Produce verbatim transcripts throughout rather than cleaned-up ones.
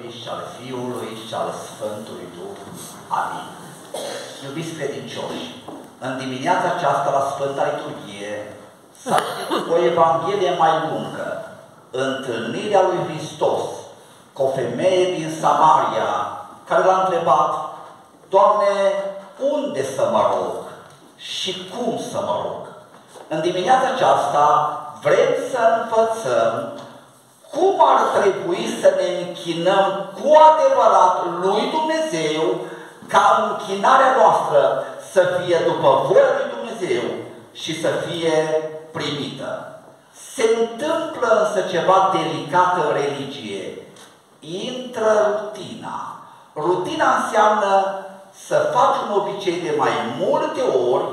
și al Fiului și al Sfântului Duh. Amin. Iubiți credincioși, în dimineața aceasta la Sfânta Liturghie s-a citit o Evanghelie mai lungă, întâlnirea lui Hristos cu o femeie din Samaria, care l-a întrebat: Doamne, unde să mă rog și cum să mă rog? În dimineața aceasta vrem să învățăm cum ar trebui să ne închinăm cu adevărat lui Dumnezeu, ca închinarea noastră să fie după voia lui Dumnezeu și să fie primită. Se întâmplă însă ceva delicat în religie. Intră rutina. Rutina înseamnă să faci un obicei de mai multe ori,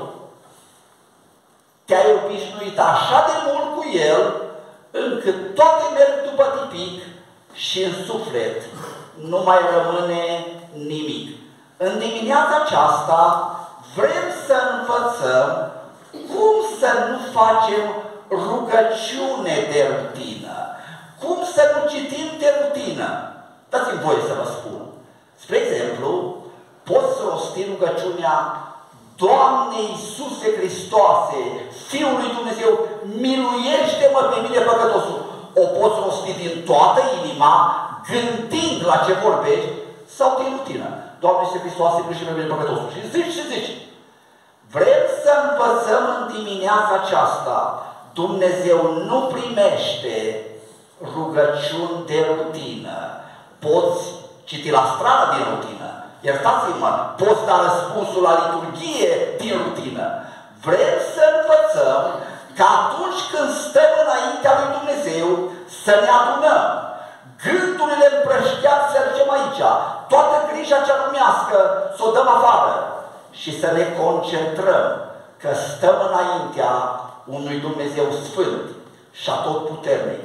te-ai obișnuit așa de mult cu el, încât toate merg după tipic și în suflet nu mai rămâne nimic. În dimineața aceasta vrem să învățăm cum să nu facem rugăciune de rutină, cum să nu citim de rutină. Dați-mi voie să vă spun. Spre exemplu, poți rosti rugăciunea: Doamne Iisuse Hristoase, Fiul lui Dumnezeu, miluiește-mă pe mine păcătosul. O poți rosti din toată inima, gândind la ce vorbești, sau din rutină. Doamne Iisuse Hristoase, miluiește-mă pe mine păcătosul. Și zici și zici. Vrem să învățăm în dimineața aceasta: Dumnezeu nu primește rugăciuni de rutină. Poți citi la stradă din rutină, iertați-mă, poți da răspunsul la liturghie din rutină. Vrem să învățăm că atunci când stăm înaintea lui Dumnezeu să ne adunăm, gândurile împrăștiate să ducem aici, toată grija cea lumească să o dăm afară și să ne concentrăm că stăm înaintea unui Dumnezeu sfânt și atotputernic.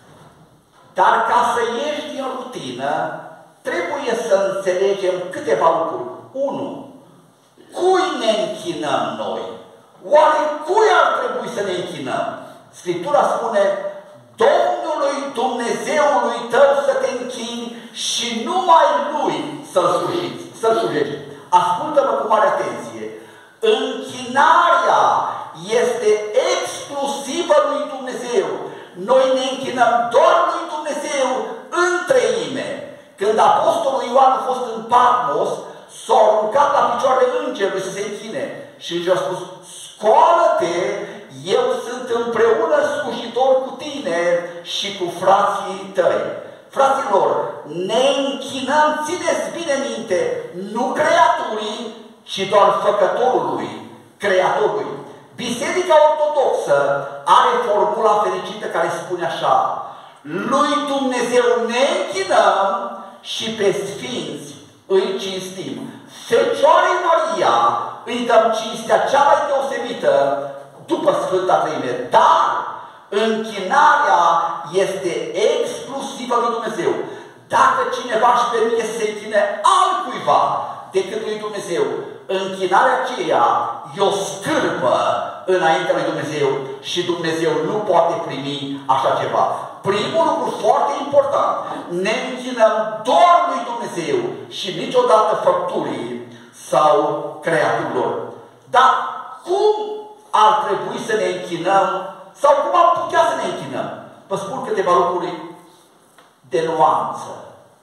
Dar ca să ieși din rutină, trebuie să înțelegem câteva lucruri. unu. Cui ne închinăm noi? Oare cui ar trebui să ne închinăm? Scriptura spune: Domnului Dumnezeului tău să te închini și numai Lui să-L slujiți, să-L slujești. Ascultă-mă cu mare atenție. Închinarea este exclusivă lui Dumnezeu. Noi ne închinăm doar lui Dumnezeu în treime. Când Apostolul Ioan a fost în Patmos, s-a aruncat la picioarele îngerului să se închine. Și îngerul a spus: scoală-te, eu sunt împreună slujitor cu tine și cu frații tăi. Fraților, ne închinăm, țineți bine minte, nu creaturii, ci doar făcătorului, creatorului. Biserica Ortodoxă are formula fericită care spune așa: lui Dumnezeu ne închinăm și pe sfinți îi cinstim. Fecioarei Maria îi dăm cinstea cea mai deosebită după Sfânta Treime. Dar închinarea este exclusivă lui Dumnezeu. Dacă cineva își permite să se închine altcuiva decât lui Dumnezeu, închinarea aceea e o scârbă înaintea lui Dumnezeu și Dumnezeu nu poate primi așa ceva. Primul lucru foarte important: ne închinăm doar lui Dumnezeu și niciodată făpturii sau creaturilor. Dar cum ar trebui să ne închinăm sau cum am putea să ne închinăm? Vă spun câteva lucruri de nuanță.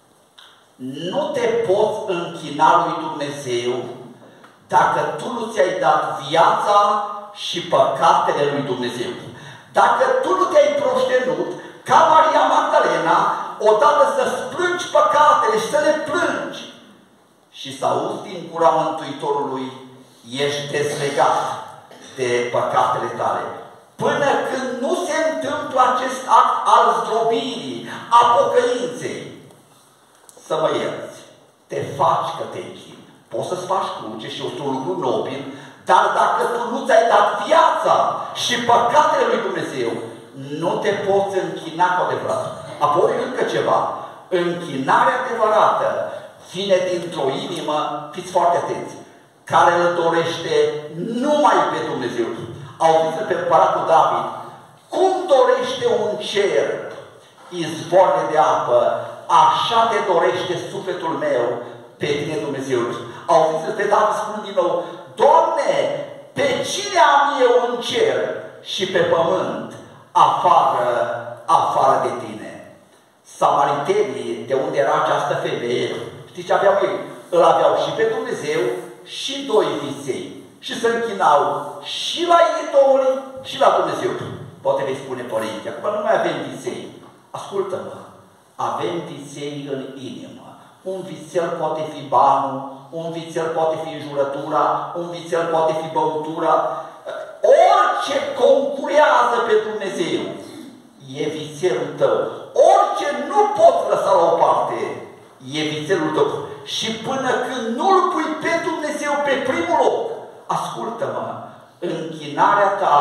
Nu te poți închina lui Dumnezeu dacă tu nu ți-ai dat viața și păcatele lui Dumnezeu. Dacă tu nu te-ai proștenut ca Maria Magdalena, odată să-ți plângi păcatele și să le plângi și să auzi din gura Mântuitorului: ești dezlegat de păcatele tale. Până când nu se întâmplă acest act al zdrobirii, a pocăinței, să mă ierți, te faci că te închini. Poți să-ți faci cruce și este un lucru nobil, dar dacă tu nu ți-ai dat viața și păcatele lui Dumnezeu, nu te poți închina cu adevărat. Apoi încă ceva: închinarea adevărată vine dintr-o inimă, fiți foarte atenți, care îl dorește numai pe Dumnezeu. Auziți pe împăratul David: cum dorește un cer izvoare de apă, așa te dorește sufletul meu pe tine, Dumnezeu. Auziți pe David spunând din nou, Doamne, pe cine am eu în cer și pe pământ, afară, afară de tine? Samaritenii, de unde era această femeie, știți ce aveau ei? Îl aveau și pe Dumnezeu și doi viței. Și se închinau și la idolii și la Dumnezeu. Poate vei spune, părinte, acum nu mai avem viței. Ascultă-mă, avem viței în inimă. Un vițel poate fi banul, un vițel poate fi înjurătura, un vițel poate fi băutura. Orice concurează pe Dumnezeu e vițelul tău. Orice nu poți lăsa la o parte e vițelul tău. Și până când nu-L pui pe Dumnezeu pe primul loc, ascultă-mă, închinarea ta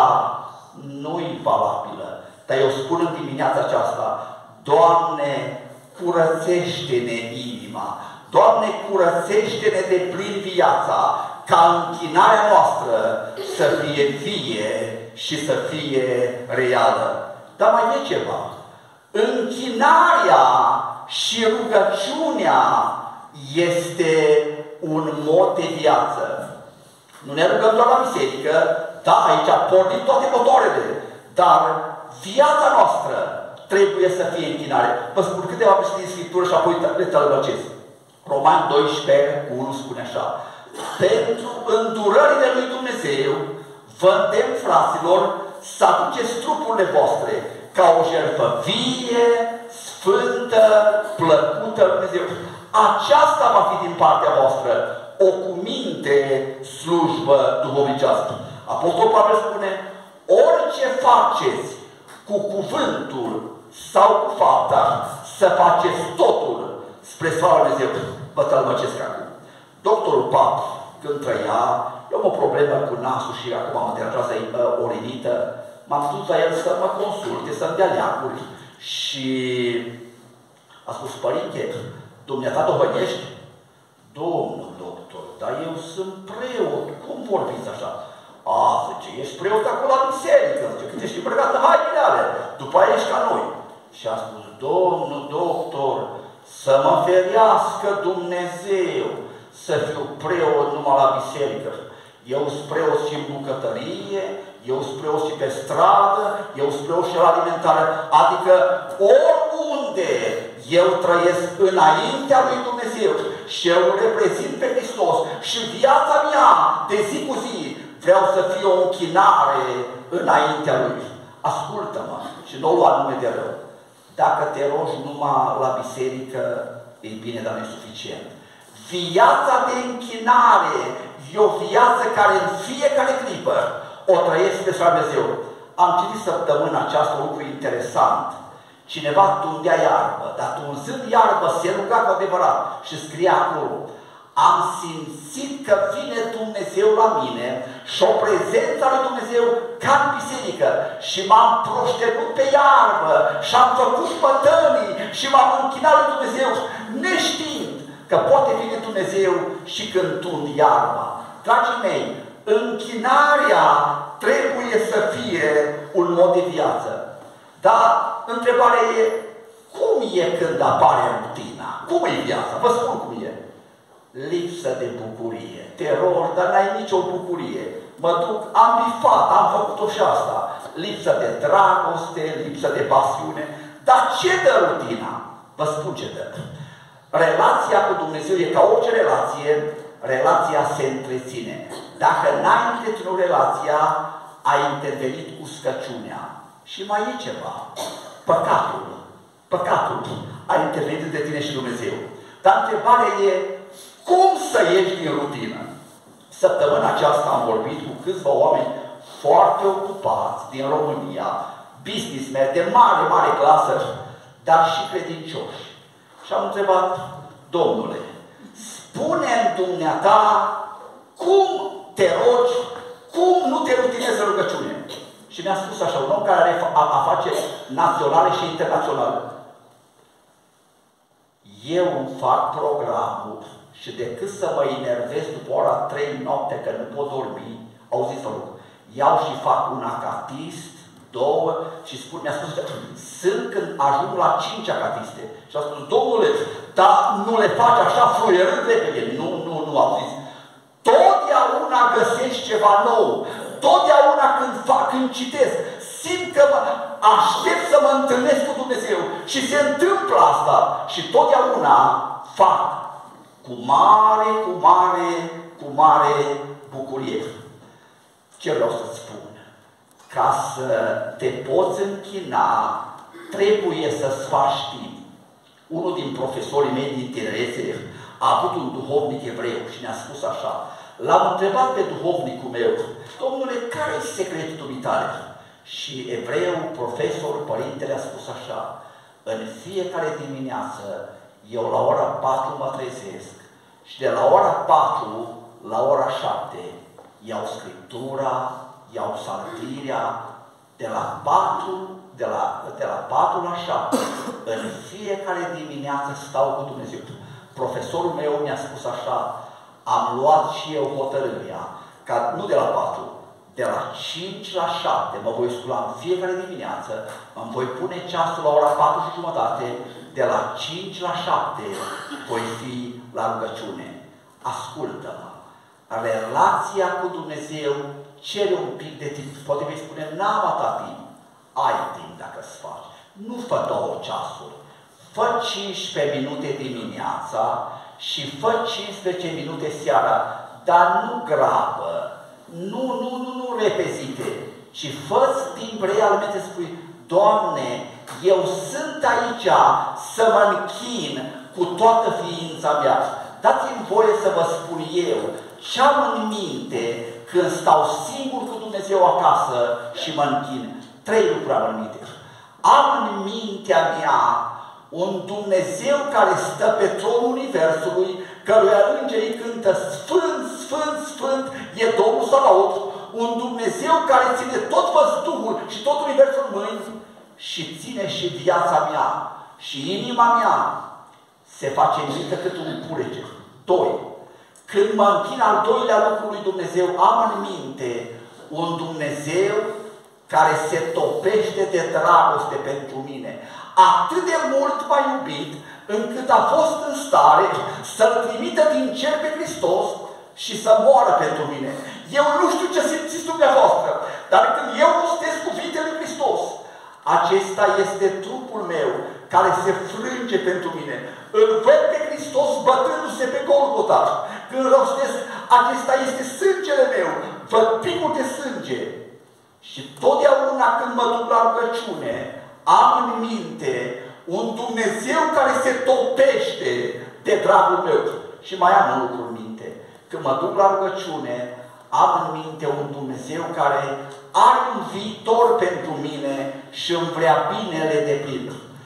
nu-i valabilă. Dar eu spun în dimineața aceasta, Doamne, curățește-ne inima. Doamne, curățește-ne de plin viața, ca închinarea noastră să fie vie și să fie reală. Dar mai e ceva. Închinarea și rugăciunea este un mod de viață. Nu ne rugăm doar la biserică, da, aici pornim toate motoarele, dar viața noastră trebuie să fie închinare. Vă spun câteva versete din Scriptură și apoi le tălbăcesc. Romani doisprezece, unu spune așa: pentru îndurările lui Dumnezeu vă îndemn, fraților, să aduceți trupurile voastre ca o jertfă vie, sfântă, plăcută lui Dumnezeu. Aceasta va fi din partea voastră o cuminte slujbă duhovnicească. Apostolul Pavel spune, orice faceți cu cuvântul sau cu fapta, să faceți totul spre slava lui Dumnezeu. Vă tălmăcesc acum. Doctorul Pap, când trăia, eu am o problemă cu nasul și acum mă deranjează o rinită, m-am dus la el să mă consulte, să-mi dea leacuri și a spus, părinte, dumneata dohănești? Domnul doctor, dar eu sunt preot, cum vorbiți așa? A, zice, ești preot acolo la biserică, zice, când ești îmbrăcat în hainele alea, după aia ești ca noi. Și a spus, domnul doctor, să mă ferească Dumnezeu să fiu preot numai la biserică. Eu sunt preot și în bucătărie, eu sunt preot și pe stradă, eu sunt preot și la alimentare. Adică oriunde eu trăiesc înaintea lui Dumnezeu și eu reprezint pe Hristos și viața mea de zi cu zi vreau să fie o închinare înaintea Lui. Ascultă-mă și nu o lua nume de rău. Dacă te rogi numai la biserică, e bine, dar nu e suficient. Viața de închinare e o viață care în fiecare clipă o trăiesc pe Dumnezeu. Am citit săptămâna aceasta un lucru interesant. Cineva tundea iarbă, dar tunzând iarbă se ruga cu adevărat și scria acolo: am simțit că vine Dumnezeu la mine și o prezență lui Dumnezeu ca în biserică și m-am proștenut pe iarbă și am făcut pătănii și m-am închinat lui Dumnezeu neștiind că poate vine Dumnezeu și când tund iarba. Dragii mei, închinarea trebuie să fie un mod de viață. Dar întrebarea e, cum e când apare rutina? Cum e viața? Vă spun cum e. Lipsă de bucurie. Te rogi, dar n-ai nicio bucurie. Mă duc, am bifat, am făcut-o și asta. Lipsă de dragoste, lipsă de pasiune. Dar ce dă rutina? Vă spun ce dă. Relația cu Dumnezeu e ca orice relație, relația se întreține. Dacă n-ai întreținut relația, ai intervenit cu scăciunea. Și mai e ceva. Păcatul. Păcatul a intervenit de tine și Dumnezeu. Dar întrebarea e, cum să ieși din rutină? Săptămâna aceasta am vorbit cu câțiva oameni foarte ocupați din România, businessmen de mare, mare clasă, dar și credincioși. Și am întrebat, domnule, spune-mi dumneata cum te rogi, cum nu te rutinezi în rugăciune? Și mi-a spus așa, un om care are afaceri naționale și internaționale. Eu îmi fac programul și decât să mă enervez după ora trei noapte că nu pot dormi, auziți-o lucru, iau și fac un acatist două și spune, mi-a spus că sunt când ajung la cincea catiste. Și a spus, domnule, dar nu le faci așa fluierând repede. Nu, nu, nu, am zis. Totdeauna găsești ceva nou. Totdeauna când fac, când citesc, simt că mă aștept să mă întâlnesc cu Dumnezeu. Și se întâmplă asta. Și totdeauna fac cu mare, cu mare, cu mare bucurie. Ce vreau să-ți spun? Ca să te poți închina, trebuie să-ți faci timp. Unul din profesorii mei din tinerețe a avut un duhovnic evreu și ne-a spus așa. L-am întrebat pe duhovnicul meu, domnule, care e secretul dumitale? Și evreu, profesor, părintele a spus așa, în fiecare dimineață, eu la ora patru mă trezesc și de la ora patru la ora șapte iau Scriptura, iau saltirea, de la patru, de la, de la patru la șapte, în fiecare dimineață stau cu Dumnezeu. Profesorul meu mi-a spus așa, am luat și eu hotărârea, ca nu de la patru, de la cinci la șapte, mă voi scula în fiecare dimineață, îmi voi pune ceasul la ora patru și jumătate, de la cinci la șapte voi fi la rugăciune. Ascultă-mă, relația cu Dumnezeu cere un pic de timp. Poate vei spune, n-am atât timp. Ai timp dacă îți faci. Nu fă două ceasuri. Fă cincisprezece minute dimineața și fă cincisprezece minute seara, dar nu grabă. Nu, nu, nu, nu repezite, ci fă-ți timp realmente, spui, Doamne, eu sunt aici să mă închin cu toată ființa mea. Dați-mi voie să vă spun eu ce am în minte când stau singur cu Dumnezeu acasă și mă închin. Trei lucruri am în minte. Am în mintea mea un Dumnezeu care stă pe tronul Universului, căruia îngerii cântă Sfânt, Sfânt, Sfânt, e Domnul Sabaot, un Dumnezeu care ține tot văzduhul și tot Universul în mâini și ține și viața mea și inima mea se face mică cât un purece. Doi. Când mă închin al doilea lucru lui Dumnezeu, am în minte un Dumnezeu care se topește de dragoste pentru mine. Atât de mult m-a iubit, încât a fost în stare să-L trimită din cer pe Hristos și să moară pentru mine. Eu nu știu ce simțiți dumneavoastră, dar când eu rostesc cuvintele lui Hristos, acesta este trupul meu care se frânge pentru mine. Îl văd pe Hristos bătându-se pe Golgota. Când rostesc, acesta este sângele meu, văd picul de sânge. Și totdeauna când mă duc la rugăciune, am în minte un Dumnezeu care se topește de dragul meu. Și mai am un lucru în minte. Când mă duc la rugăciune, am în minte un Dumnezeu care are un viitor pentru mine și îmi vrea binele de plin.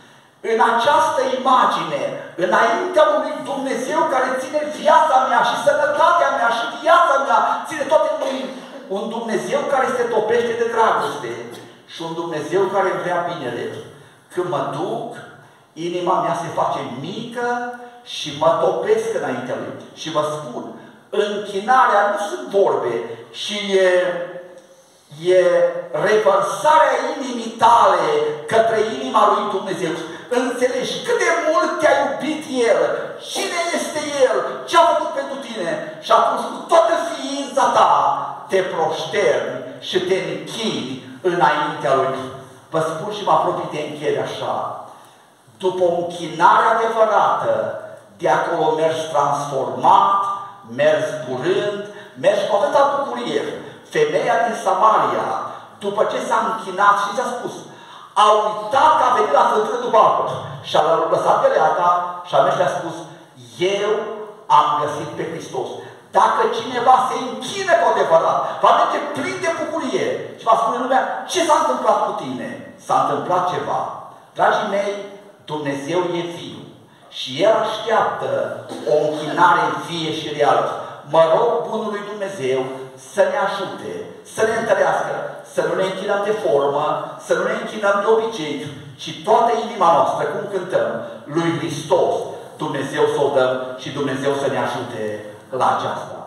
În această imagine, înaintea unui Dumnezeu care ține viața mea și sănătatea mea și viața mea, ține toate în mâini, un Dumnezeu care se topește de dragoste și un Dumnezeu care vrea binele. Când mă duc, inima mea se face mică și mă topesc înaintea Lui. Și vă spun, închinarea nu sunt vorbe, ci e, e revărsarea inimii tale către inima lui Dumnezeu. Înțelegi cât de mult te-a iubit El, cine este El, ce a făcut pentru tine și atunci cu toată ființa ta te proșterni și te închini înaintea Lui. Vă spun și mă apropii de încheiere așa. După o închinare adevărată, de acolo mergi transformat, mergi burând, mergi cu atâta bucurie. Femeia din Samaria, după ce s-a închinat și ți-a spus, a uitat că a venit la fântână după apă și a lăsat pe leata și a mers și a spus, eu am găsit pe Hristos. Dacă cineva se închină cu adevărat, va merge plin de bucurie și va spune lumea, ce s-a întâmplat cu tine? S-a întâmplat ceva. Dragii mei, Dumnezeu e viu și El așteaptă o închinare vie și reală. Mă rog Bunului Dumnezeu să ne ajute, să ne întărească, să nu ne închinăm de formă, să nu ne închinăm de obicei, ci toată inima noastră, cum cântăm, lui Hristos, Dumnezeu să o dăm și Dumnezeu să ne ajute la aceasta.